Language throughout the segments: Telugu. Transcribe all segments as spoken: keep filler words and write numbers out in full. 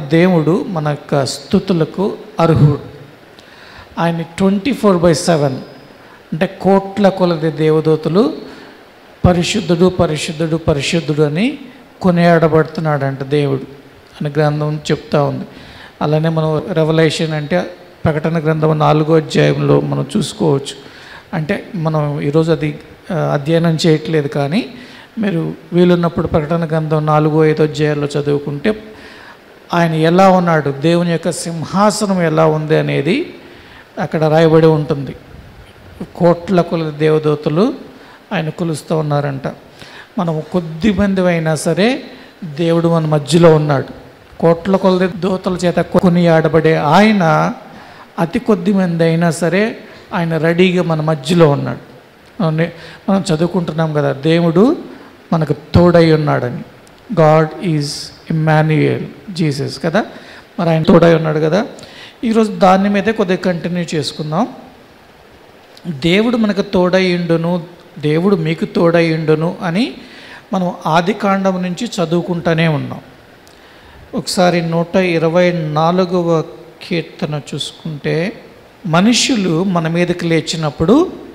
దేవుడు మన యొక్క స్తుతులకు అర్హుడు. ఆయన ట్వంటీ ఫోర్ బై సెవెన్ అంటే కోట్ల కొలది దేవదూతలు పరిశుద్ధుడు పరిశుద్ధుడు పరిశుద్ధుడు అని కొనియాడబడుతున్నాడంట దేవుడు అని గ్రంథం చెప్తా ఉంది. అలానే మనం రెవల్యూషన్ అంటే ప్రకటన గ్రంథం నాలుగో అధ్యాయంలో మనం చూసుకోవచ్చు. అంటే మనం ఈరోజు అది అధ్యయనం చేయట్లేదు, కానీ మీరు వీలున్నప్పుడు ప్రకటన గ్రంథం నాలుగో ఐదో అధ్యాయాల్లో చదువుకుంటే ఆయన ఎలా ఉన్నాడు, దేవుని యొక్క సింహాసనం ఎలా ఉంది అనేది అక్కడ రాయబడి ఉంటుంది. కోట్ల కొలది దేవదూతలు ఆయన కొలుస్తూ ఉన్నారంట. మనం కొద్ది మంది అయినా సరే దేవుడు మన మధ్యలో ఉన్నాడు. కోట్ల కొలది దూతల చేత కొనియాడబడే ఆయన అతి కొద్ది మంది అయినా సరే ఆయన రెడీగా మన మధ్యలో ఉన్నాడు. మనం చదువుకుంటున్నాం కదా, దేవుడు మనకు తోడై ఉన్నాడని. గాడ్ ఈజ్ ఇమ్మాన్యుయల్, జీసస్ కదా, మరి ఆయన తోడై ఉన్నాడు కదా. ఈరోజు దాని మీదే కొద్దిగా కంటిన్యూ చేసుకుందాం. దేవుడు మనకు తోడయ్యుండును, దేవుడు మీకు తోడయ్యుండును అని మనం ఆది కాండం నుంచి చదువుకుంటూనే ఉన్నాం. ఒకసారి నూట ఇరవై నాలుగవ కీర్తన చూసుకుంటే, మనుషులు మన మీదకి లేచినప్పుడు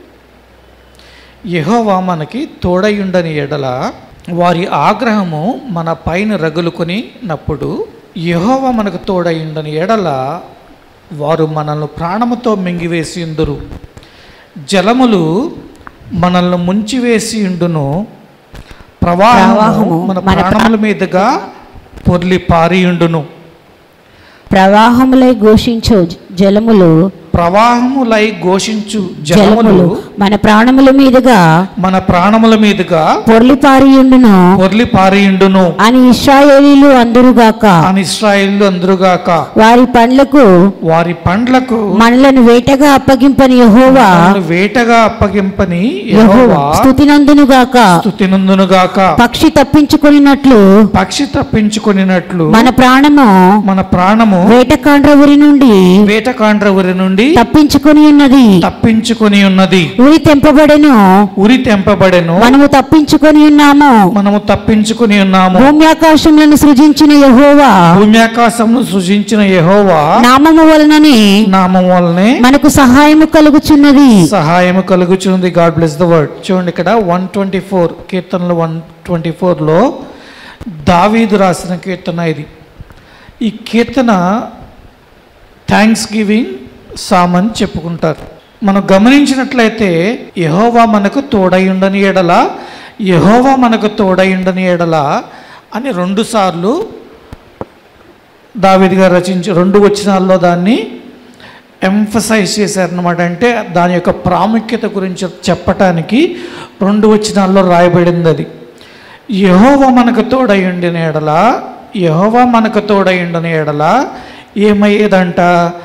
యెహోవా మనకి తోడయుండని ఎడల వారి ఆగ్రహము మన పైన రగులుకొనినప్పుడు, యెహోవా మనకు తోడయుండని ఎడల వారు మనల్ని ప్రాణముతో మింగివేసి ఉందురు. జలములు మనల్ని ముంచివేసి ఉండును, ప్రవాహము మన ప్రాణముల మీదుగా పొర్లి పారియుండును. ప్రవాహములై ఘోషించు జలములు ప్రవాహములై ఘోషించు జలములు మన ప్రాణముల మీదుగా మన ప్రాణముల మీదుగా పొర్లి పారియుండును పొర్లి పారియుండును అని ఇశ్రాయేలీయులు అందురుగాక అని ఇశ్రాయేలీయులు అందురుగాక. వారి పండ్లకు వారి పండ్లకు మనలను వేటగా అప్పగింపని యెహోవా వేటగా అప్పగింపని యెహోవా స్తుతినందునుగాక స్తుతినందునుగాక. పక్షి తప్పించుకొనినట్లు పక్షి తప్పించుకొనినట్లు మన ప్రాణము మన ప్రాణము వేటకాండ్ర ఉరి నుండి వేటకాండ్ర ఉరి నుండి తప్పించుకొని ఉన్నది తప్పించుకొని ఉన్నది. ఉరి తెంపబడెను ఉరి తెంపబడెను మనము తప్పించుకొని ఉన్నాము. మనము తప్పించుకొని ఉన్నాము. భూమి ఆకాశములను సృజించిన యెహోవా భూమి ఆకాశమును సృజించిన యెహోవా నామము వలననే నామము వలనే మనకు సహాయము కలుగుచున్నది సహాయము కలుగుచున్నది. God bless the word. చూడండి ఇక్కడ వన్ ట్వంటీ ఫోర్ కీర్తనలు వన్ ట్వంటీ ఫోర్లో దావీదు రాసిన కీర్తన ఇది. ఈ కీర్తన థ్యాంక్స్ గివింగ్ సామ్ అని చెప్పుకుంటారు. మనం గమనించినట్లయితే యెహోవా మనకు తోడయుండని ఎడల యెహోవా మనకు తోడయుండని ఎడల అని రెండు సార్లు దావీదు గారు రచించి రెండు వచనాల్లో దాన్ని ఎంఫసైజ్ చేశారనమాట. అంటే దాని యొక్క ప్రాముఖ్యత గురించి చెప్పటానికి రెండు వచనాల్లో రాయబడింది అది. యెహోవా మనకు తోడయుండని ఎడల యెహోవా మనకు తోడయుండని ఎడల ఏమయ్యేదంట,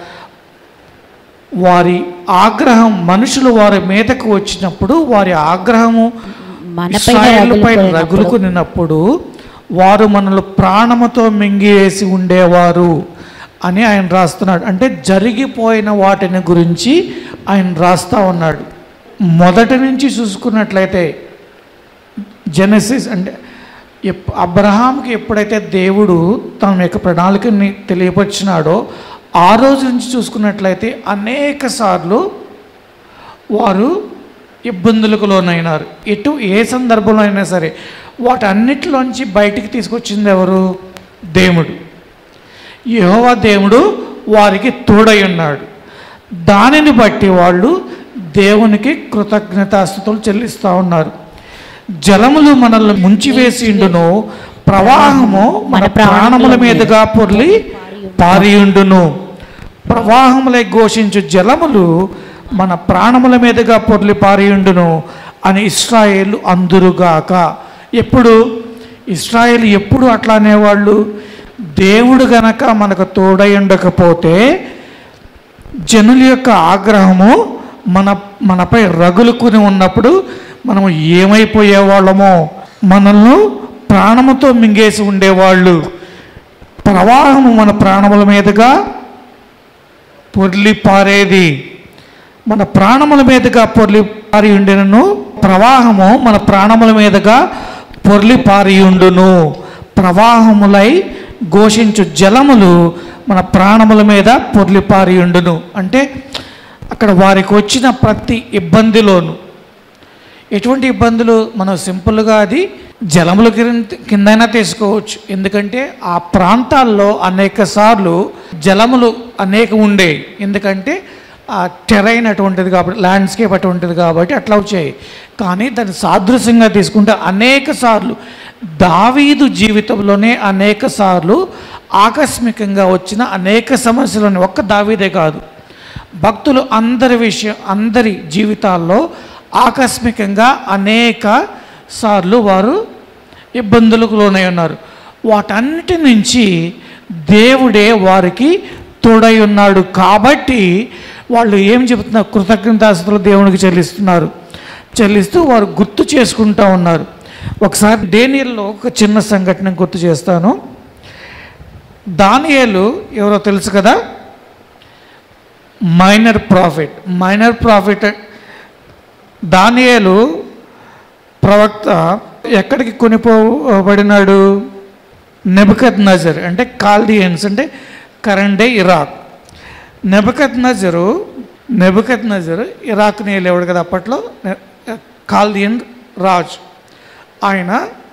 వారి ఆగ్రహం మనుషులు వారి మీదకు వచ్చినప్పుడు వారి ఆగ్రహము ఇశ్రాయేలుపై రగులుకున్నప్పుడు వారు మనల్ని ప్రాణముతో మింగివేసి ఉండేవారు అని ఆయన రాస్తున్నాడు. అంటే జరిగిపోయిన వాటిని గురించి ఆయన రాస్తూ ఉన్నాడు. మొదటి నుంచి చూసుకున్నట్లయితే జెనసిస్ అంటే అబ్రహాంకి ఎప్పుడైతే దేవుడు తన యొక్క ప్రణాళికని తెలియపరిచినాడో ఆ రోజు నుంచి చూసుకున్నట్లయితే అనేక సార్లు వారు ఇబ్బందులకు లోనైనారు. ఎటు ఏ సందర్భంలో అయినా సరే వాటన్నిటిలోంచి బయటికి తీసుకొచ్చింది ఎవరు? దేవుడు. యెహోవా దేవుడు వారికి తోడై ఉన్నాడు. దానిని బట్టి వాళ్ళు దేవునికి కృతజ్ఞతాస్తుతులు చెల్లిస్తూ ఉన్నారు. జలములు మనల్ని ముంచివేసిండును, ప్రవాహము మన ప్రాణముల మీదుగా పొర్లి పారియుండును. ప్రవాహములై ఘోషించు జలములు మన ప్రాణముల మీదుగా పొర్లి పారియుండును అని ఇశ్రాయేలు అందురుగాక. ఎప్పుడు ఇశ్రాయేలు ఎప్పుడు అట్లా అనేవాళ్ళు? దేవుడు గనక మనకు తోడై ఉండకపోతే జనుల యొక్క ఆగ్రహము మన మనపై రగులుకుని ఉన్నప్పుడు మనము ఏమైపోయేవాళ్ళమో, మనల్ని ప్రాణముతో మింగేసి ఉండేవాళ్ళు. ప్రవాహము మన ప్రాణముల మీదుగా పొర్లి పారేది, మన ప్రాణముల మీదుగా పొర్లి పారి ఉండెను. ప్రవాహము మన ప్రాణముల మీదుగా పొర్లి పారి ఉండును. ప్రవాహములై ఘోషించు జలములు మన ప్రాణముల మీద పొర్లిపారియుండును. అంటే అక్కడ వారికి వచ్చిన ప్రతి ఇబ్బందిలోను, ఎటువంటి ఇబ్బందులు మనం సింపుల్గా అది జలముల కిందైనా తీసుకోవచ్చు. ఎందుకంటే ఆ ప్రాంతాల్లో అనేక సార్లు జలములు అనేక ఉండేవి. ఎందుకంటే ఆ టెరైన్ అటువంటిది కాబట్టి, ల్యాండ్స్కేప్ అటువంటిది కాబట్టి అట్లా వచ్చాయి. కానీ దాన్ని సాదృశ్యంగా తీసుకుంటే అనేక సార్లు దావీదు జీవితంలోనే అనేక సార్లు ఆకస్మికంగా వచ్చిన అనేక సమస్యలను, ఒక్క దావీదే కాదు, భక్తులు అందరి విషయం అందరి జీవితాల్లో ఆకస్మికంగా అనేక సార్లు వారు ఇబ్బందులకు లోనై ఉన్నారు. వాటన్నిటి నుంచి దేవుడే వారికి తోడై ఉన్నాడు. కాబట్టి వాళ్ళు ఏం చెబుతున్నారు? కృతజ్ఞతాస్తుతులు దేవునికి చెల్లిస్తున్నారు. చెల్లిస్తూ వారు గుర్తు చేసుకుంటూ ఉన్నారు. ఒకసారి దానియేలులో ఒక చిన్న సంఘటన గుర్తు చేస్తాను. దానియేలు ఎవరో తెలుసు కదా, మైనర్ ప్రాఫిట్. మైనర్ ప్రాఫిట్ దానియేలు ప్రవక్త ఎక్కడికి కొనిపోబడినాడు? నెబుకద్నెజర్ అంటే కాల్డియన్స్, అంటే current day Iraq. Nebuchadnezzar Nebuchadnezzar ఇరాక్ని వెళ్ళేవాడు కదా అప్పట్లో, కాల్డియన్ రాజు. ఆయన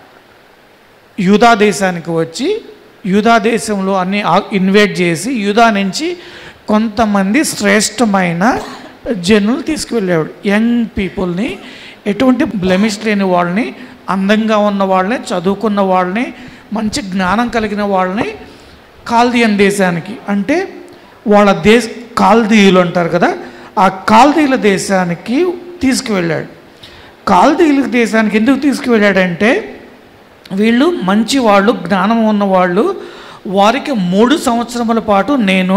యూదా దేశానికి వచ్చి యూదా దేశంలో అన్ని ఇన్వైట్ చేసి యూదా నుంచి కొంతమంది శ్రేష్టమైన జనులు తీసుకువెళ్ళేవాడు. యంగ్ పీపుల్ని, ఎటువంటి బ్లెమిష్ లేని వాళ్ళని, అందంగా ఉన్న వాళ్ళని, చదువుకున్న వాళ్ళని, మంచి జ్ఞానం కలిగిన వాళ్ళని కాల్దీయన్ దేశానికి, అంటే వాళ్ళ దేశ కాల్దీయులు అంటారు కదా, ఆ కాల్దీయుల దేశానికి తీసుకువెళ్ళాడు. కాల్దీయుల దేశానికి ఎందుకు తీసుకువెళ్ళాడంటే వీళ్ళు మంచి వాళ్ళు, జ్ఞానం ఉన్నవాళ్ళు, వారికి మూడు సంవత్సరముల పాటు నేను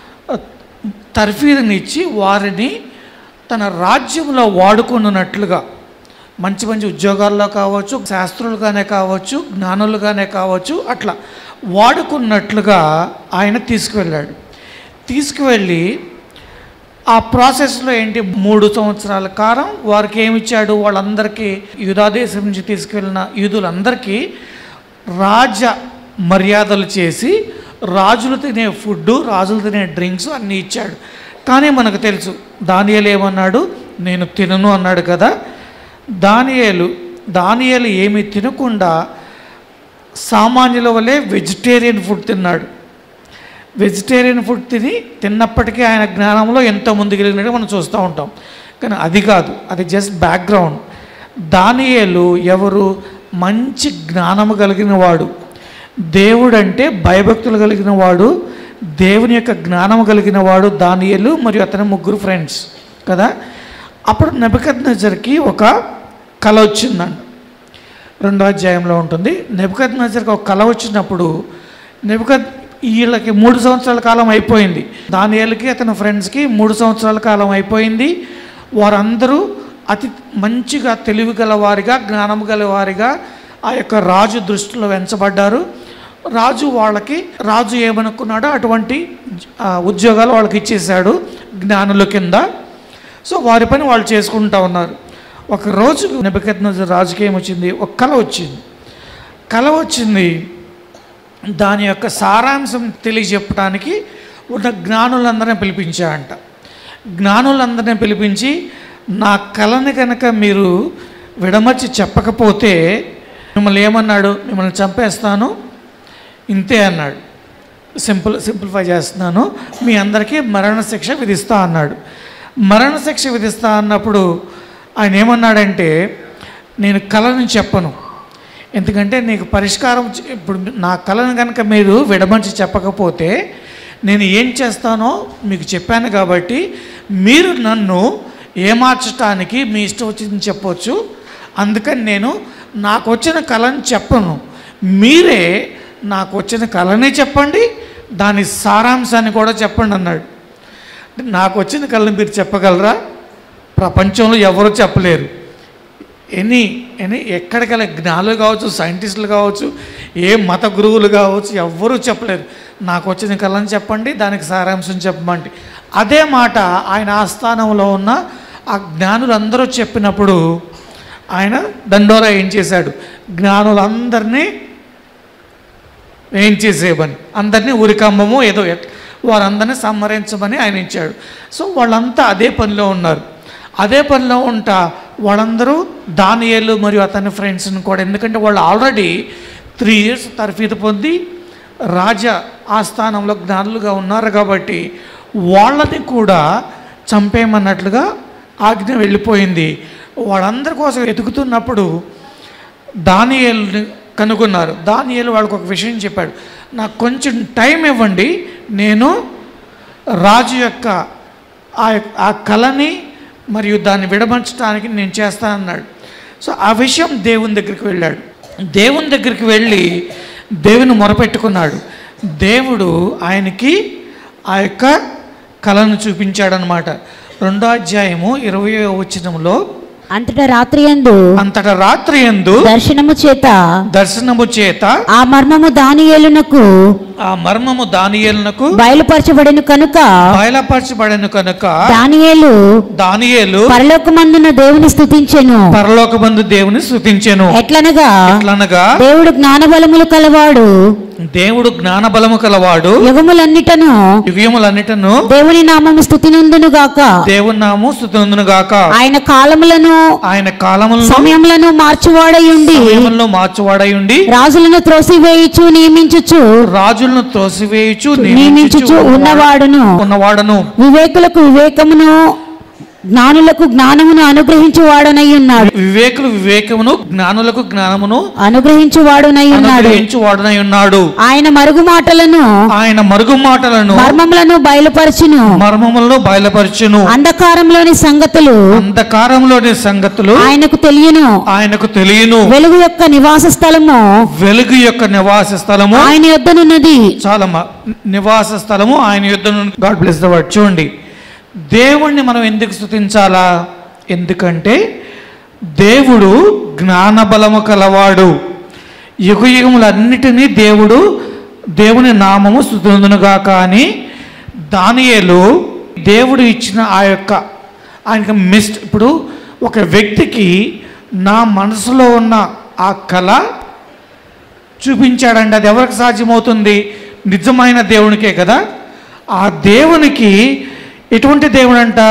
తర్ఫీదునిచ్చి వారిని తన రాజ్యంలో వాడుకున్నట్లుగా, మంచి మంచి ఉద్యోగాల్లో కావచ్చు, శాస్త్రులుగానే కావచ్చు, జ్ఞానులుగానే కావచ్చు, అట్లా వాడుకున్నట్లుగా ఆయన తీసుకువెళ్ళాడు. తీసుకువెళ్ళి ఆ ప్రాసెస్లో ఏంటి, మూడు సంవత్సరాల కాలం వారికి ఏమిచ్చాడు? వాళ్ళందరికీ, యూదాదేశం నుంచి తీసుకువెళ్ళిన యూదులందరికీ రాజ మర్యాదలు చేసి రాజులు తినే ఫుడ్డు, రాజులు తినే డ్రింక్స్ అన్నీ ఇచ్చాడు. కానీ మనకు తెలుసు దానియేలు ఏమన్నాడు? నేను తినను అన్నాడు కదా. దానియేలు దానియేలు ఏమీ తినకుండా సామాన్యుల వలె వెజిటేరియన్ ఫుడ్ తిన్నాడు. వెజిటేరియన్ ఫుడ్ తిని తిన్నప్పటికీ ఆయన జ్ఞానంలో ఎంతో ముందుకెళ్ళినట్టు మనం చూస్తూ ఉంటాం. కానీ అది కాదు, అది జస్ట్ బ్యాక్గ్రౌండ్. దానియేలు ఎవరు? మంచి జ్ఞానము కలిగిన వాడు, దేవుడు అంటే భయభక్తులు కలిగిన వాడు, దేవుని యొక్క జ్ఞానము కలిగిన వాడు దానియేలు మరియు అతని ముగ్గురు ఫ్రెండ్స్ కదా. అప్పుడు నెబుకద్నెజర్కి ఒక కల వచ్చిందండి, రెండో అధ్యాయంలో ఉంటుంది. నెబుకద్నెజర్కి ఒక కల వచ్చినప్పుడు, నెబుకద్ వీళ్ళకి మూడు సంవత్సరాల కాలం అయిపోయింది, దానియేలుకి అతని ఫ్రెండ్స్కి మూడు సంవత్సరాల కాలం అయిపోయింది. వారందరూ అతి మంచిగా తెలివి గలవారిగా, జ్ఞానం గలవారిగా ఆ యొక్క రాజు దృష్టిలో వెంచబడ్డారు. రాజు వాళ్ళకి, రాజు ఏమనుకున్నాడో అటువంటి ఉద్యోగాలు వాళ్ళకి ఇచ్చేశాడు జ్ఞానుల కింద. సో వారి పని వాళ్ళు చేసుకుంటూ ఉన్నారు. ఒకరోజు నెబుకద్నెజర్ రాజుకి ఏమొచ్చింది? ఒక కల వచ్చింది. కల వచ్చింది దాని యొక్క సారాంశం తెలియజెప్పడానికి ఉన్న జ్ఞానులందరినీ పిలిపించాడంట. జ్ఞానులందరినీ పిలిపించి, నా కళని కనుక మీరు విడమర్చి చెప్పకపోతే మిమ్మల్ని ఏమన్నాడు? మిమ్మల్ని చంపేస్తాను, ఇంతే అన్నాడు. సింపుల్ సింప్లిఫై చేస్తున్నాను, మీ అందరికీ మరణశిక్ష విధిస్తా అన్నాడు. మరణశిక్ష విధిస్తా అన్నప్పుడు ఆయన ఏమన్నాడంటే, నేను కళని చెప్పను, ఎందుకంటే నీకు పరిష్కారం, ఇప్పుడు నా కళను కనుక మీరు విడమర్చి చెప్పకపోతే నేను ఏం చేస్తానో మీకు చెప్పాను కాబట్టి మీరు నన్ను ఏమార్చడానికి మీ ఇష్టం వచ్చింది చెప్పవచ్చు. అందుకని నేను నాకు వచ్చిన కళని చెప్పను, మీరే నాకు వచ్చిన కళనే చెప్పండి, దాని సారాంశాన్ని కూడా చెప్పండి అన్నాడు. నాకు వచ్చిన కళని మీరు చెప్పగలరా? ప్రపంచంలో ఎవరు చెప్పలేరు. ఎనీ ఎనీ ఎక్కడికెళ్ళ జ్ఞానులు కావచ్చు, సైంటిస్టులు కావచ్చు, ఏ మత గురువులు కావచ్చు, ఎవ్వరూ చెప్పలేరు. నాకు వచ్చిన కళని చెప్పండి, దానికి సారాంశం చెప్పమండి. అదే మాట ఆయన ఆస్థానంలో ఉన్న ఆ జ్ఞానులందరూ చెప్పినప్పుడు ఆయన దండోరా ఏం చేశాడు? జ్ఞానులందరినీ ఏం చేసేయమని, అందరినీ ఉరికంబము ఏదో వారందరినీ సంహరించమని ఆయన ఇచ్చాడు. సో వాళ్ళంతా అదే పనిలో ఉన్నారు. అదే పనిలో ఉంటా వాళ్ళందరూ దానియేలు మరియు అతని ఫ్రెండ్స్ని కూడా, ఎందుకంటే వాళ్ళు ఆల్రెడీ త్రీ ఇయర్స్ తర్ఫీదు పొంది రాజా ఆస్థానంలో జ్ఞానులుగా ఉన్నారు కాబట్టి వాళ్ళని కూడా చంపేయమన్నట్లుగా ఆజ్ఞ వెళ్ళిపోయింది. వాళ్ళందరి కోసం వెతుకుతున్నప్పుడు దానియేలుని కనుగొన్నారు. దానియేలు వాళ్ళకు ఒక విషయం చెప్పాడు, నాకు కొంచెం టైం ఇవ్వండి, నేను రాజు యొక్క ఆ ఆ కళని మరియు దాన్ని విడమర్చడానికి నేను చేస్తానన్నాడు. సో ఆ విషయం దేవుని దగ్గరికి వెళ్ళాడు. దేవుని దగ్గరికి వెళ్ళి దేవుని మొరపెట్టుకున్నాడు. దేవుడు ఆయనకి ఆ యొక్క కళను చూపించాడనమాట. రెండో అధ్యాయము ఇరవై వచనంలో, అంతటా రాత్రి యందు అంతటా రాత్రి యందు దర్శనము చేత దర్శనము చేత ఆ మర్మము దానియేలునకు ఆ మర్మము దానియేలునకు బయలుపరచబడిన కనుక బయలుపరచబడెను కనుక దానియేలు దానియేలు పరలోకమందున దేవుని స్తుతించెను. పరలోకమందు దేవుని స్తుతించెను. ఎట్లనగా ఎట్లనగా దేవుడు జ్ఞానబలములు కలవాడు, దేవుడు జ్ఞాన బలము కలవాడు, యుగములన్నిటను యుగములన్నిటను దేవుని నామము స్తుతినందును గాక. దేవుని నామము స్తుతినందును గాక. ఆయన కాలములను ఆయన కాలములను సమయములను మార్చువాడయుండి సమయములను మార్చువాడయుండి రాజులను త్రోసివేయుచు నియమించుచు రాజులను త్రోసివేయుచు నియమించుచు ఉన్నవాడును ఉన్నవాడను వివేకులకు వివేకమును జ్ఞానులకు జ్ఞానమును అనుగ్రహించువాడనై ఉన్నాడు. వివేకులు వివేకమును జ్ఞానులకు జ్ఞానమును అనుగ్రహించువాడునై ఉన్నాడు. అనుగ్రహించువాడునై ఉన్నాడు. ఆయన మరుగు మాటలను ఆయన మరుగు మాటలను మర్మములను బయలుపరచును. మర్మములను బయలుపరచును. అంధకారంలోని సంగతులు అంధకారంలోని సంగతులు ఆయనకు తెలియను. ఆయనకు తెలియను. వెలుగు యొక్క నివాస స్థలము వెలుగు యొక్క నివాస స్థలము ఆయన యొద్దనున్నది. చాలా నివాస స్థలము ఆయన యొద్దనున్నది. God bless the word. చూడండి, దేవుణ్ణి మనం ఎందుకు స్తుతించాలా? ఎందుకంటే దేవుడు జ్ఞానబలము కలవాడు. యుగ యుగములన్నిటినీ దేవుడు దేవుని నామము స్తుతిందునుగాక అని దానియేలు దేవుడు ఇచ్చిన ఆ యొక్క ఆయనకి మిస్ట్. ఇప్పుడు ఒక వ్యక్తికి నా మనసులో ఉన్న ఆ కళ చూపించాడండి. అది ఎవరికి సాధ్యమవుతుంది? నిజమైన దేవునికే కదా. ఆ దేవునికి ఎటువంటి దేవుడు అంట?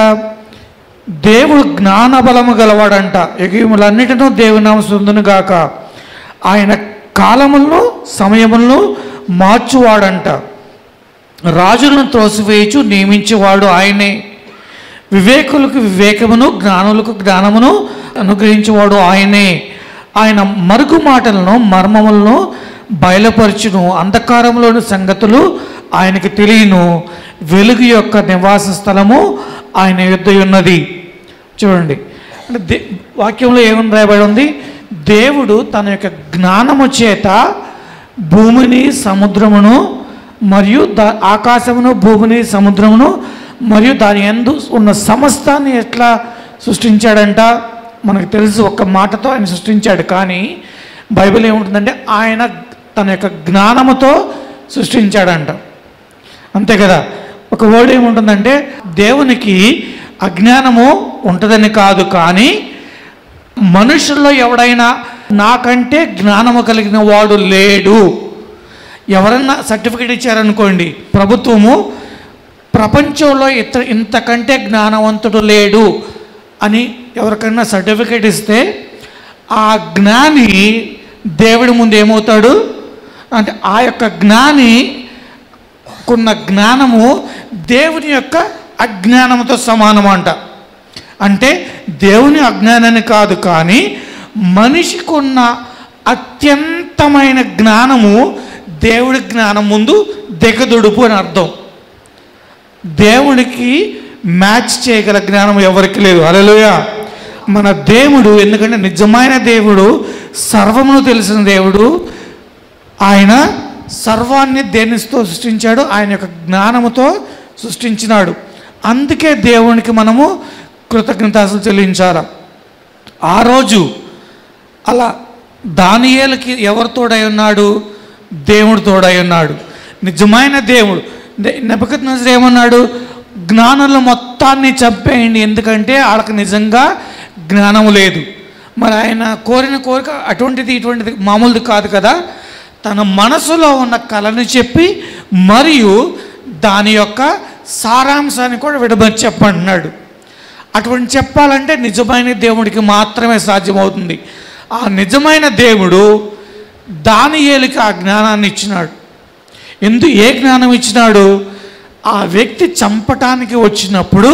దేవుడు జ్ఞానబలము గలవాడంట. యుగములన్నిటినూ దేవుని నామము స్తుతిందును గాక. ఆయన కాలములను సమయములను మార్చువాడంట. రాజులను త్రోసివేయచు నియమించేవాడు ఆయనే. వివేకులకు వివేకమును జ్ఞానులకు జ్ఞానమును అనుగ్రహించేవాడు ఆయనే. ఆయన మరుగు మాటలను మర్మములను బయలుపరచును. అంధకారంలోని సంగతులు ఆయనకు తెలియను. వెలుగు యొక్క నివాస స్థలము ఆయన యొద్ద ఉన్నది. చూడండి, అంటే దే వాక్యంలో ఏమని రాయబడి ఉంది? దేవుడు తన యొక్క జ్ఞానము చేత భూమిని సముద్రమును మరియు దా ఆకాశమును భూమిని సముద్రమును మరియు దాని యందు ఉన్న సమస్తాన్ని ఎట్లా సృష్టించాడంట? మనకు తెలుసు, ఒక్క మాటతో ఆయన సృష్టించాడు. కానీ బైబిల్ ఏముంటుందంటే ఆయన తన యొక్క జ్ఞానముతో సృష్టించాడంట. అంతే కదా. ఒక వర్డ్ ఏముంటుందంటే దేవునికి అజ్ఞానము ఉంటుందని కాదు, కానీ మనుషుల్లో ఎవడైనా నాకంటే జ్ఞానము కలిగిన వాడు లేడు. ఎవరన్నా సర్టిఫికేట్ ఇచ్చారనుకోండి, ప్రభుత్వము ప్రపంచంలో ఇత ఇంతకంటే జ్ఞానవంతుడు లేడు అని ఎవరికైనా సర్టిఫికేట్ ఇస్తే ఆ జ్ఞాని దేవుడి ముందు ఏమవుతాడు అంటే ఆ యొక్క జ్ఞాని కున్న జ్ఞానము దేవుని యొక్క అజ్ఞానంతో సమానం అంట. అంటే దేవుని అజ్ఞానాన్ని కాదు, కానీ మనిషికి ఉన్న అత్యంతమైన జ్ఞానము దేవుడి జ్ఞానం ముందు దిగదుడుపు అని అర్థం. దేవుడికి మ్యాచ్ చేయగల జ్ఞానం ఎవరికి లేదు. హల్లెలూయా. మన దేవుడు, ఎందుకంటే నిజమైన దేవుడు, సర్వమును తెలిసిన దేవుడు, ఆయన సర్వాన్ని దేనితో సృష్టించాడు? ఆయన యొక్క జ్ఞానముతో సృష్టించినాడు. అందుకే దేవునికి మనము కృతజ్ఞతాస్తుతులు చెల్లించాలి. ఆ రోజు అలా దానియేలుకి ఎవరు తోడై ఉన్నాడు? దేవుడు తోడై ఉన్నాడు. నిజమైన దేవుడు. నెబుకద్నెజరు ఏమన్నాడు? జ్ఞానుల మొత్తాన్ని చంపేయండి, ఎందుకంటే వాళ్ళకి నిజంగా జ్ఞానము లేదు. మరి ఆయన కోరిన కోరిక అటువంటిది ఇటువంటిది మామూలుది కాదు కదా. తన మనసులో ఉన్న కళను చెప్పి మరియు దాని యొక్క సారాంశాన్ని కూడా విడమర్చి చెప్పంటున్నాడు. అటువంటి చెప్పాలంటే నిజమైన దేవుడికి మాత్రమే సాధ్యమవుతుంది. ఆ నిజమైన దేవుడు దానియేలుకి ఆ జ్ఞానాన్ని ఇచ్చినాడు. ఎందు ఏ జ్ఞానం ఇచ్చినాడు? ఆ వ్యక్తి చంపటానికి వచ్చినప్పుడు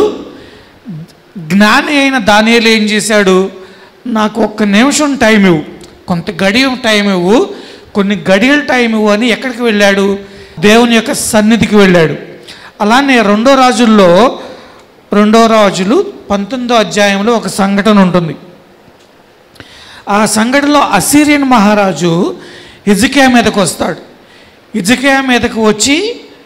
జ్ఞాని అయిన దానియేలు ఏం చేశాడు? నాకు ఒక్క నిమిషం టైం ఇవ్వు, కొంత గడియ టైం ఇవ్వు, కొన్ని గడియల టైం ఇవ్వు అని ఎక్కడికి వెళ్ళాడు? దేవుని యొక్క సన్నిధికి వెళ్ళాడు. అలానే రెండో రాజుల్లో రెండో రాజులు పంతొమ్మిదో అధ్యాయంలో ఒక సంఘటన ఉంటుంది. ఆ సంఘటనలో అసీరియన్ మహారాజు హిజ్కియా మీదకు వస్తాడు. హిజ్కియా మీదకు వచ్చి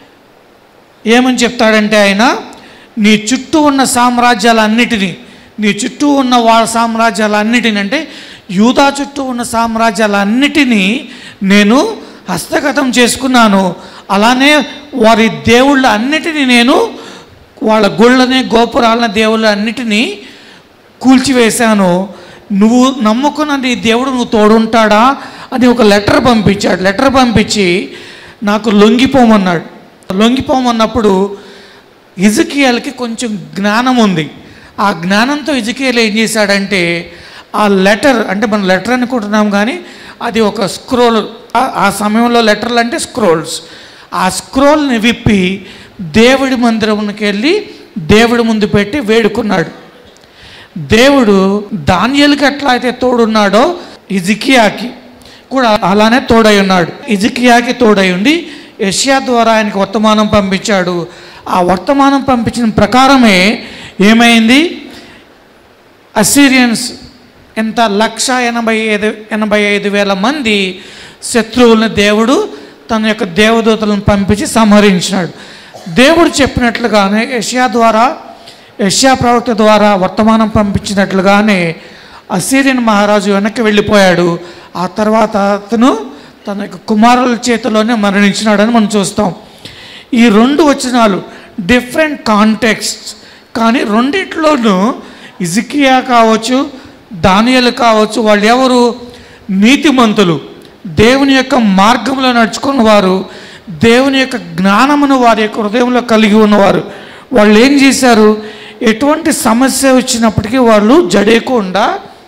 ఏమని చెప్తాడంటే, ఆయన నీ చుట్టూ ఉన్న సామ్రాజ్యాలన్నిటినీ నీ చుట్టూ ఉన్న వాళ్ళ సామ్రాజ్యాలన్నిటిని అంటే యూదా చుట్టూ ఉన్న సామ్రాజ్యాలన్నిటినీ నేను హస్తగతం చేసుకున్నాను. అలానే వారి దేవుళ్ళ అన్నిటినీ నేను వాళ్ళ గుళ్ళని గోపురాలని దేవుళ్ళ అన్నిటినీ కూల్చివేశాను. నువ్వు నమ్ముకున్న నీ దేవుడు నువ్వు తోడుంటాడా అని ఒక లెటర్ పంపించాడు. లెటర్ పంపించి నాకు లొంగిపోమన్నాడు. లొంగిపోమన్నప్పుడు హిజ్కియాకి కొంచెం జ్ఞానం ఉంది. ఆ జ్ఞానంతో హిజ్కియా ఏం చేశాడంటే, ఆ లెటర్ అంటే మనం లెటర్ అనుకుంటున్నాం కానీ అది ఒక స్క్రోల్. ఆ సమయంలో లెటర్లు అంటే స్క్రోల్స్. ఆ స్క్రోల్ని విప్పి దేవుడి మందిరంకి వెళ్ళి దేవుడి ముందు పెట్టి వేడుకున్నాడు. దేవుడు దానియేలుకి ఎట్లా అయితే తోడున్నాడో హిజ్కియాకి కూడా అలానే తోడై ఉన్నాడు. హిజ్కియాకి తోడై ఉండి యెషయా ద్వారా ఆయనకు వర్తమానం పంపించాడు. ఆ వర్తమానం పంపించిన ప్రకారమే ఏమైంది? అసీరియన్స్ ఎంత లక్ష ఎనభై ఐదు ఎనభై ఐదు వేల మంది శత్రువులను దేవుడు తన యొక్క దేవదూతలను పంపించి సంహరించినాడు. దేవుడు చెప్పినట్లుగానే యెషయా ద్వారా యెషయా ప్రవక్త ద్వారా వర్తమానం పంపించినట్లుగానే అసీరియన్ మహారాజు వెనక్కి వెళ్ళిపోయాడు. ఆ తర్వాత అతను తన యొక్క కుమారుల చేతిలోనే మరణించినాడని మనం చూస్తాం. ఈ రెండు వచనాలు డిఫరెంట్ కాంటెక్స్ట్, కానీ రెండిట్లోనూ హిజ్కియా కావచ్చు దానియేలు కావచ్చు వాళ్ళు ఎవరు? నీతిమంతులు, దేవుని యొక్క మార్గంలో నడుచుకున్న వారు, దేవుని యొక్క జ్ఞానమును వారి యొక్క హృదయంలో కలిగి ఉన్నవారు. వాళ్ళు ఏం చేశారు? ఎటువంటి సమస్య వచ్చినప్పటికీ వాళ్ళు జడేయకుండా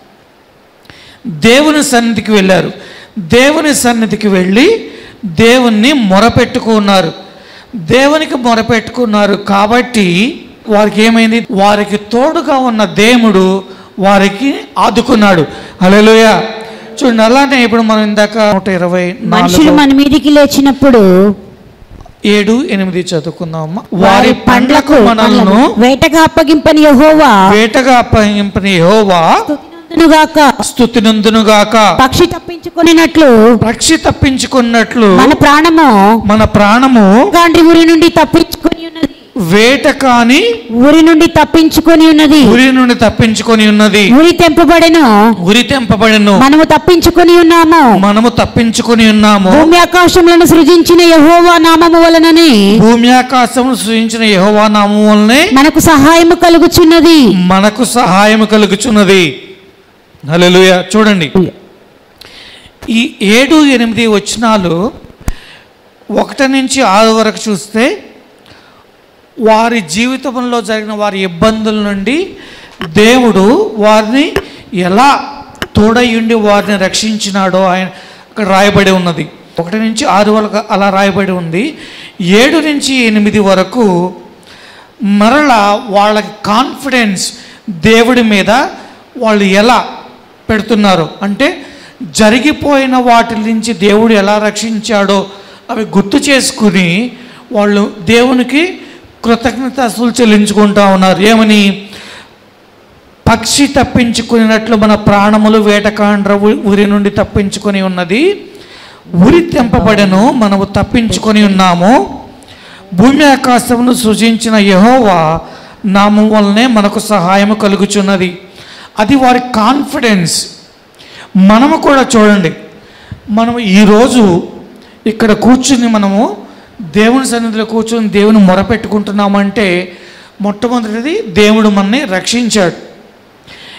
దేవుని సన్నిధికి వెళ్ళారు. దేవుని సన్నిధికి వెళ్ళి దేవుణ్ణి మొరపెట్టుకున్నారు. దేవునికి మొరపెట్టుకున్నారు కాబట్టి వారికి ఏమైంది? వారికి తోడుగా ఉన్న దేవుడు వారికి ఆదుకున్నాడు. హల్లెలూయా. చూడండి, అలానే ఇప్పుడు మనం ఇందాక నూట ఇరవై మనుషులు మన మీదికి లేచినప్పుడు ఏడు ఎనిమిది చదువుకుందామమ్మా. వారి పండ్లకు మనలను వేటగా అప్పగింపని యెహోవా వేటగా అప్పగింపని యెహోవా స్తుతినందునుగాక స్తుతినందునుగాక. పక్షి తప్పించుకొనినట్లు పక్షి తప్పించుకున్నట్లు మన ప్రాణము మన ప్రాణము గాండి ఊరి నుండి తప్పించుకొని ఉన్నది. వేట కాని ఊరి నుండి తప్పించుకొని ఉన్నది. ఉరి నుండి తప్పించుకొని ఉన్నది. ఉరి తెంపబడెను, ఉరి తెంపబడెను. మనము తప్పించుకొని ఉన్నాము. మనము తప్పించుకొని ఉన్నాము. భూమి ఆకాశములను సృజించిన యెహోవా నామము వలననే భూమి ఆకాశమును సృజించిన యెహోవా నామము వలనే మనకు సహాయము కలుగుచున్నది. మనకు సహాయం కలుగుచున్నది. హల్లెలూయా. చూడండి, ఈ ఏడు ఎనిమిది వచనాలు ఒకటి నుంచి ఆరు వరకు చూస్తే వారి జీవితంలో జరిగిన వారి ఇబ్బందుల నుండి దేవుడు వారిని ఎలా తోడయ్యుండి వారిని రక్షించినాడో ఆయన అక్కడ రాయబడి ఉన్నది. ఒకటి నుంచి ఆరు వరకు అలా రాయబడి ఉంది. ఏడు నుంచి ఎనిమిది వరకు మరలా వాళ్ళకి కాన్ఫిడెన్స్ దేవుడి మీద వాళ్ళు ఎలా పెడుతున్నారు అంటే జరిగిపోయిన వాటి నుంచి దేవుడు ఎలా రక్షించాడో అవి గుర్తు చేసుకుని వాళ్ళు దేవునికి కృతజ్ఞతాస్తులు చెల్లించుకుంటా ఉన్నారు. ఏమని? పక్షి తప్పించుకున్నట్లు మన ప్రాణములు వేటకాండ్ర ఉరి నుండి తప్పించుకొని ఉన్నది. ఉరి తెంపబడెను, మనము తప్పించుకొని ఉన్నాము. భూమి ఆకాశమును సృజించిన యెహోవా నామం వల్లనే మనకు సహాయము కలుగుచున్నది. అది వారి కాన్ఫిడెన్స్. మనము కూడా చూడండి, మనము ఈరోజు ఇక్కడ కూర్చుని మనము దేవుని సన్నిధిలో కూర్చొని దేవుని మొరపెట్టుకుంటున్నామంటే మొట్టమొదటిది దేవుడు మనని రక్షించాడు.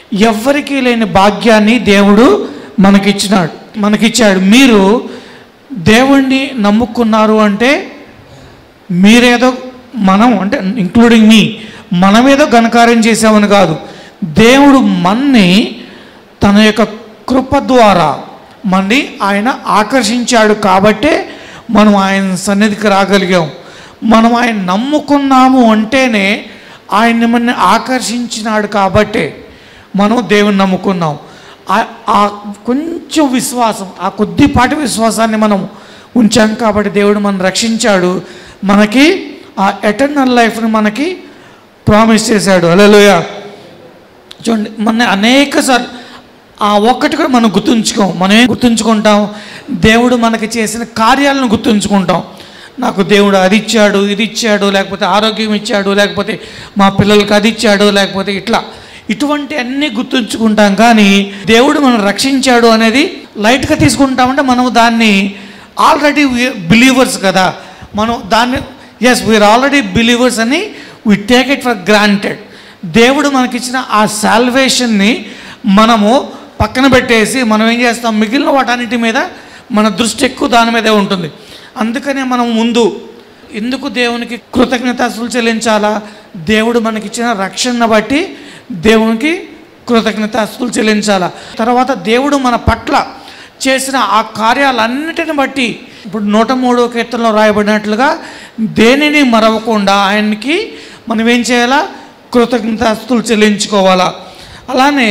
ఎవ్వరికీ లేని భాగ్యాన్ని దేవుడు మనకిచ్చినాడు మనకిచ్చాడు. మీరు దేవుణ్ణి నమ్ముకున్నారు అంటే మీరేదో మనం అంటే ఇంక్లూడింగ్ మీ మనమేదో ఘనకార్యం చేసామని కాదు. దేవుడు మన్ని తన యొక్క కృప ద్వారా మన్ని ఆయన ఆకర్షించాడు కాబట్టే మనం ఆయన సన్నిధికి రాగలిగాం. మనం ఆయన నమ్ముకున్నాము అంటేనే ఆయన మన ఆకర్షించినాడు కాబట్టే మనం దేవుని నమ్ముకున్నాం. ఆ కొంచెం విశ్వాసం, ఆ కొద్దిపాటి విశ్వాసాన్ని మనం ఉంచాం కాబట్టి దేవుడు మనం రక్షించాడు, మనకి ఆ ఎటర్నల్ లైఫ్ని మనకి ప్రామిస్ చేశాడు. హల్లెలూయా. చూడండి, మన అనేక సార్లు ఆ ఒక్కటి కూడా మనం గుర్తుంచుకోం. మనం ఏం గుర్తుంచుకుంటాం? దేవుడు మనకి చేసిన కార్యాలను గుర్తుంచుకుంటాం. నాకు దేవుడు అది ఇచ్చాడు, ఇది ఇచ్చాడు, లేకపోతే ఆరోగ్యం ఇచ్చాడు, లేకపోతే మా పిల్లలకి అది ఇచ్చాడు, లేకపోతే ఇట్లా ఇటువంటి అన్నీ గుర్తుంచుకుంటాం. కానీ దేవుడు మనం రక్షించాడు అనేది లైట్గా తీసుకుంటామంటే మనం దాన్ని ఆల్రెడీ బిలీవర్స్ కదా, మనం దాన్ని ఎస్ వీఆర్ ఆల్రెడీ బిలీవర్స్ అని we take it for granted. దేవుడు మనకిచ్చిన ఆ సాల్వేషన్ని మనము పక్కన పెట్టేసి మనం ఏం చేస్తాం, మిగిలిన వాటన్నిటి మీద మన దృష్టి ఎక్కువ దాని మీదే ఉంటుంది. అందుకనే మనం ముందు ఎందుకు దేవునికి కృతజ్ఞతాస్తులు చెల్లించాలా? దేవుడు మనకిచ్చిన రక్షణను బట్టి దేవునికి కృతజ్ఞతాస్తులు చెల్లించాలా. తర్వాత దేవుడు మన పట్ల చేసిన ఆ కార్యాలన్నిటిని బట్టి, ఇప్పుడు నూట మూడో కీర్తనలో రాయబడినట్లుగా దేనిని మరవకుండా ఆయనకి మనం ఏం చేయాలా? కృతజ్ఞతాస్తులు చెల్లించుకోవాలా. అలానే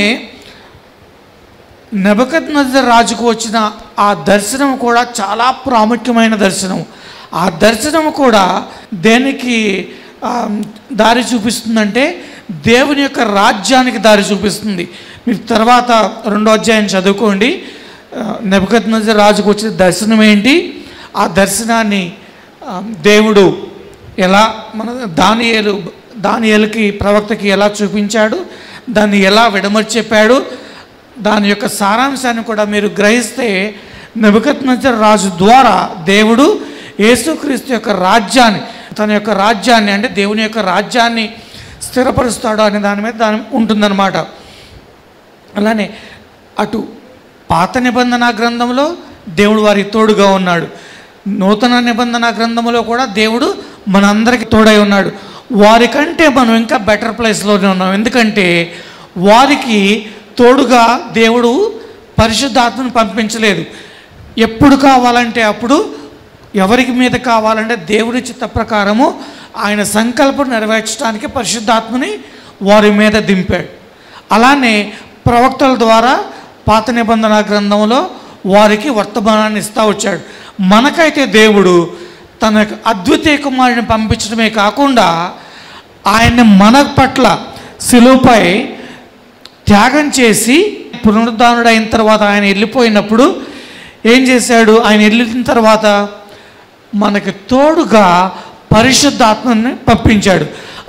నెబుకద్నెజర్ రాజుకు వచ్చిన ఆ దర్శనం కూడా చాలా ప్రాముఖ్యమైన దర్శనం. ఆ దర్శనం కూడా దేనికి దారి చూపిస్తుందంటే దేవుని యొక్క రాజ్యానికి దారి చూపిస్తుంది. మీరు తర్వాత రెండో అధ్యాయం చదువుకోండి. నెబుకద్నెజర్ రాజుకు వచ్చిన దర్శనం ఏంటి, ఆ దర్శనాన్ని దేవుడు ఎలా మన దానియేలు దానియేలుకి ప్రవక్తకి ఎలా చూపించాడు, దాన్ని ఎలా విడమర్చి చెప్పాడు, దాని యొక్క సారాంశాన్ని కూడా మీరు గ్రహిస్తే నెబుకద్నెజర్ రాజు ద్వారా దేవుడు యేసుక్రీస్తు యొక్క రాజ్యాన్ని, తన యొక్క రాజ్యాన్ని అంటే దేవుని యొక్క రాజ్యాన్ని స్థిరపరుస్తాడు అనే దాని మీద దాని ఉంటుందన్నమాట. అలానే అటు పాత నిబంధన గ్రంథంలో దేవుడు వారికి తోడుగా ఉన్నాడు, నూతన నిబంధన గ్రంథంలో కూడా దేవుడు మనందరికీ తోడై ఉన్నాడు. వారికంటే మనం ఇంకా బెటర్ ప్లేస్లోనే ఉన్నాం. ఎందుకంటే వారికి తోడుగా దేవుడు పరిశుద్ధాత్మను పంపించలేదు. ఎప్పుడు కావాలంటే అప్పుడు, ఎవరికి మీద కావాలంటే దేవుడి చిత్త ప్రకారము ఆయన సంకల్పం నెరవేర్చడానికి పరిశుద్ధాత్మని వారి మీద దింపాడు. అలానే ప్రవక్తల ద్వారా పాత నిబంధన గ్రంథంలో వారికి వర్తమానాన్ని ఇస్తూ వచ్చాడు. మనకైతే దేవుడు తన అద్వితీయ కుమారుని పంపించడమే కాకుండా ఆయన్ని మన పట్ల శిలువపై త్యాగం చేసి పునరుద్ధానుడు అయిన తర్వాత ఆయన వెళ్ళిపోయినప్పుడు ఏం చేశాడు? ఆయన వెళ్ళిన తర్వాత మనకి తోడుగా పరిశుద్ధాత్మని పంపించాడు.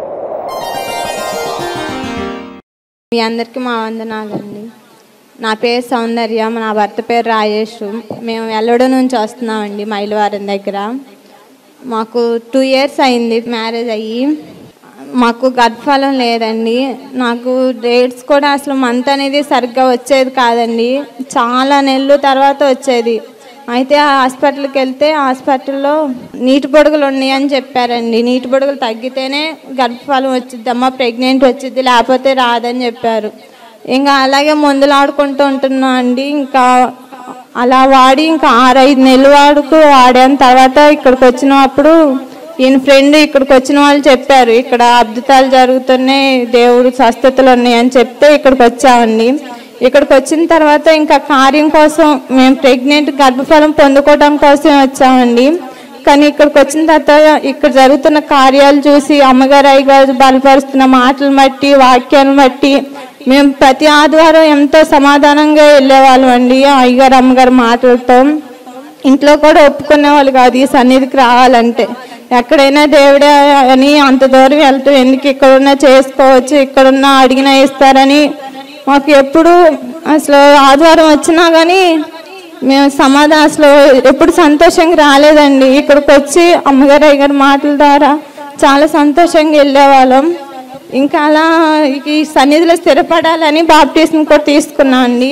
మీ అందరికీ మా వందనాలండి. నా పేరు సౌందర్య, నా భర్త పేరు రాజేష్. మేము ఎల్లడ నుంచి వస్తున్నామండి, మైలవారం దగ్గర. మాకు టూ ఇయర్స్ అయింది మ్యారేజ్ అయ్యి. మాకు గర్భఫలం లేదండి. నాకు డేట్స్ కూడా అసలు మంత్ అనేది సరిగ్గా వచ్చేది కాదండి, చాలా నెలలు తర్వాత వచ్చేది. అయితే ఆ హాస్పిటల్కి వెళ్తే హాస్పిటల్లో నీటి బొడుగులు ఉన్నాయి అని చెప్పారండి. నీటి బొడుగులు తగ్గితేనే గర్భఫలం వచ్చిద్దమ్మా, ప్రెగ్నెంట్ వచ్చిద్ది, లేకపోతే రాదని చెప్పారు. ఇంకా అలాగే మందులు ఆడుకుంటూ ఉంటున్నా అండి. ఇంకా అలా వాడి ఇంకా ఆరైదు నెలలు వాడుకు వాడాను. తర్వాత ఇక్కడికి వచ్చినప్పుడు ఈయన ఫ్రెండ్ ఇక్కడికి వచ్చిన వాళ్ళు చెప్పారు, ఇక్కడ అద్భుతాలు జరుగుతున్నాయి, దేవుడు స్వస్థతలు ఉన్నాయని చెప్తే ఇక్కడికి వచ్చామండి. ఇక్కడికి వచ్చిన తర్వాత ఇంకా కార్యం కోసం మేము ప్రెగ్నెంట్ గర్భఫలం పొందుకోవడం కోసం వచ్చామండి. కానీ ఇక్కడికి వచ్చిన తర్వాత ఇక్కడ జరుగుతున్న కార్యాలు చూసి, అమ్మగారు అయ్యగారు బలపరుస్తున్న మాటలు బట్టి, వాక్యాలను బట్టి మేము ప్రతి ఆదివారం ఎంతో సమాధానంగా వెళ్ళేవాళ్ళం అండి. అయ్యగారు అమ్మగారు మాటలతో ఇంట్లో కూడా ఒప్పుకునే వాళ్ళు కాదు ఈ సన్నిధికి రావాలంటే. ఎక్కడైనా దేవుడే అని అంత దూరం వెళ్తూ ఎందుకు, ఇక్కడున్నా చేసుకోవచ్చు, ఇక్కడున్నా అడిగినా ఇస్తారని మాకు ఎప్పుడు అసలు ఆదివారం వచ్చినా కానీ మేము సమాధానం అసలు ఎప్పుడు సంతోషంగా రాలేదండి. ఇక్కడికి వచ్చి అమ్మగారు అయ్యగారి మాటల ద్వారా చాలా సంతోషంగా వెళ్ళేవాళ్ళం. ఇంకా అలా ఈ సన్నిధిలో స్థిరపడాలని బాప్టిజం కూడా తీసుకున్నాం అండి.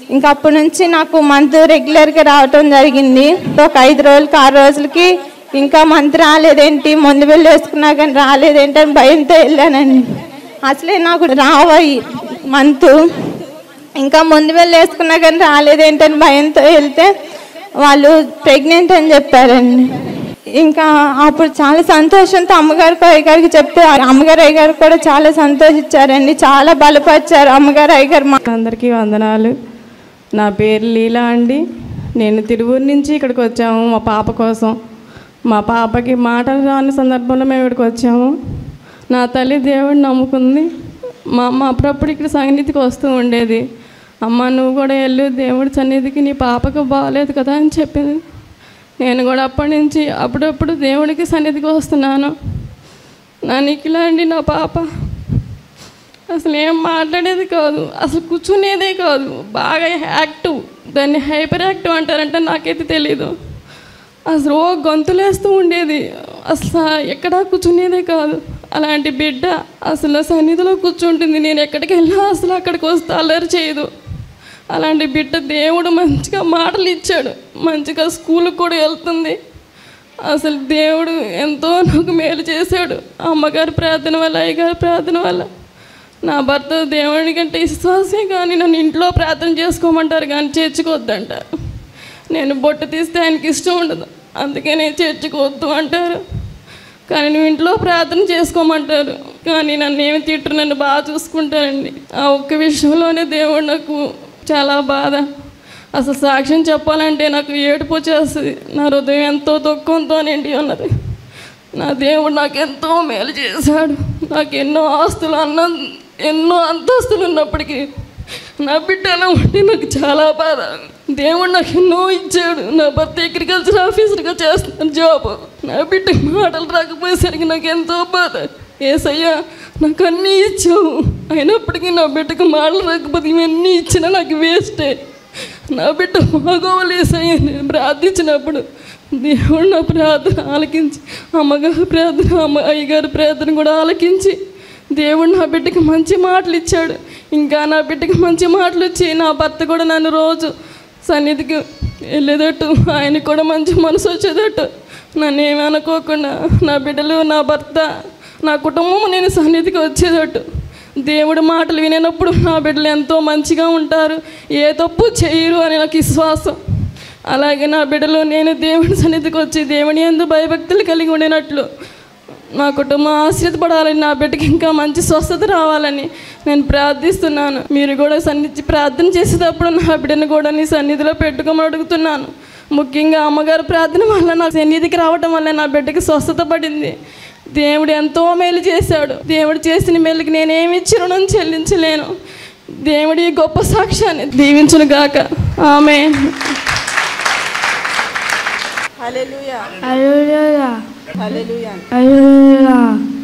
ఇంకా అప్పటి నుంచి నాకు మంత్ రెగ్యులర్గా రావటం జరిగింది. ఒక ఐదు రోజులకి ఆరు రోజులకి ఇంకా మంత్ రాలేదేంటి, ముందు వెళ్ళి వేసుకున్నా కానీ రాలేదేంటి అని భయంతో వెళ్ళానండి. అసలే నాకు రావాయి మంత్, ఇంకా ముందు వెళ్ళి వేసుకున్నా కానీ రాలేదేంటని భయంతో వెళ్తే వాళ్ళు ప్రెగ్నెంట్ అని చెప్పారండి. ఇంకా అప్పుడు చాలా సంతోషంతో అమ్మగారికి అయ్యగారికి చెప్తే అమ్మగారు అయ్యగారు కూడా చాలా సంతోషించారండి, చాలా బలపరిచారు అమ్మగారు అయ్యగారు. మా అందరికీ వందనాలు. నా పేరు లీలా అండి. నేను తిరువూరు నుంచి ఇక్కడికి వచ్చాము మా పాప కోసం. మా పాపకి మాటలు రాని సందర్భంలో మేము ఇక్కడికి వచ్చాము. నా తల్లి దేవుడిని నమ్ముకుంది. మా అమ్మ అప్పుడప్పుడు ఇక్కడ సన్నిధికి వస్తూ ఉండేది. అమ్మ నువ్వు కూడా వెళ్ళు దేవుడి సన్నిధికి, నీ పాపకు బాగాలేదు కదా అని చెప్పింది. నేను కూడా అప్పటి నుంచి అప్పుడప్పుడు దేవుడికి సన్నిధికి వస్తున్నాను. నా నిఖిల అండి నా పాప అసలు ఏం మాట్లాడేది కాదు, అసలు కూర్చునేదే కాదు, బాగా యాక్టివ్. దాన్ని హైపర్ యాక్టివ్ అంటారంటే నాకైతే తెలీదు. అసలు ఓ గొంతులేస్తూ ఉండేది, అసలు ఎక్కడా కూర్చునేదే కాదు. అలాంటి బిడ్డ అసలు సన్నిధిలో కూర్చుంటుంది. నేను ఎక్కడికి వెళ్ళినా అసలు అక్కడికి వస్తే అల్లరి చేయదు. అలాంటి బిడ్డ దేవుడు మంచిగా మాటలు ఇచ్చాడు, మంచిగా స్కూల్కి కూడా వెళ్తుంది. అసలు దేవుడు ఎంతో నాకు మేలు చేశాడు. అమ్మగారి ప్రార్థన వల్ల అయ్యగారి ప్రార్థన వల్ల. నా భర్త దేవుడి కంటే విశ్వాసే కానీ నన్ను ఇంట్లో ప్రార్థన చేసుకోమంటారు కానీ చేర్చుకోవద్దంటారు. నేను బొట్టు తీస్తే ఆయనకి ఇష్టం ఉండదు, అందుకనే చేర్చుకోవద్దు అంటారు. కానీ నువ్వు ఇంట్లో ప్రార్థన చేసుకోమంటారు, కానీ నన్ను ఏమి తిట్టరు, నన్ను బాగా చూసుకుంటారండి. ఆ ఒక్క విషయంలోనే దేవుడు నాకు చాలా బాధ. అసలు సాక్ష్యం చెప్పాలంటే నాకు ఏడుపు వచ్చేస్తుంది. నా హృదయం ఎంతో దుఃఖంతో నిండి ఉన్నది. నా దేవుడు నాకు ఎంతో మేలు చేశాడు. నాకు ఎన్నో ఆస్తులు అన్న ఎన్నో అంతస్తులు ఉన్నప్పటికీ నా బిడ్డ ఎలా ఉంటే నాకు చాలా బాధ. దేవుడు నాకు ఎన్నో ఇచ్చాడు. నా భర్త అగ్రికల్చర్ ఆఫీసర్గా చేస్తున్నాను జాబ్. నా బిడ్డ మాటలు రాకపోయేసరికి నాకు ఎంతో బాధ. ఏసయ్యా నాకు అన్నీ ఇచ్చావు, అయినప్పటికీ నా బిడ్డకు మాటలు రాకపోతే ఇవన్నీ ఇచ్చినా నాకు వేస్టే. నా బిడ్డ బాగోవాలి ఏసయ్యా నేను ప్రార్థించినప్పుడు దేవుడు నా ప్రార్థన ఆలకించి, అమ్మగారి ప్రార్థన అమ్మ అయ్యగారి ప్రార్థన కూడా ఆలకించి దేవుడు నా బిడ్డకి మంచి మాటలు ఇచ్చాడు. ఇంకా నా బిడ్డకి మంచి మాటలు ఇచ్చి నా భర్త కూడా నన్ను రోజు సన్నిధికి వెళ్ళేటట్టు, ఆయనకు కూడా మంచి మనసు వచ్చేటట్టు, నన్ను ఏమీ అనుకోకుండా నా బిడ్డలు నా భర్త నా కుటుంబం నేను సన్నిధికి వచ్చేటట్టు దేవుడి మాటలు వినేటప్పుడు నా బిడ్డలు ఎంతో మంచిగా ఉంటారు, ఏ తప్పు చేయరు అని నాకు విశ్వాసం. అలాగే నా బిడ్డలు నేను దేవుడి సన్నిధికి వచ్చి దేవుని యందు భయభక్తులు కలిగి ఉండినట్లు నా కుటుంబం ఆశ్రయపడాలని, నా బిడ్డకి ఇంకా మంచి స్వస్థత రావాలని నేను ప్రార్థిస్తున్నాను. మీరు కూడా సన్నిధి ప్రార్థన చేసేటప్పుడు నా బిడ్డను కూడా నీ సన్నిధిలో పెట్టుకోమని అడుగుతున్నాను. ముఖ్యంగా అమ్మగారు ప్రార్థన వల్ల నా సన్నిధికి రావటం వల్ల నా బిడ్డకి స్వస్థత పడింది. దేవుడు ఎంతో మేలు చేశాడు. దేవుడు చేసిన మేలుకి నేనేమి ఇచ్చి రుణం చెల్లించలేను. దేవుడి గొప్ప సాక్ష్యాన్ని దీవించును గాక. ఆమేన్. హల్లెలూయా హల్లెలూయా హల్లెలూయా హల్లెలూయా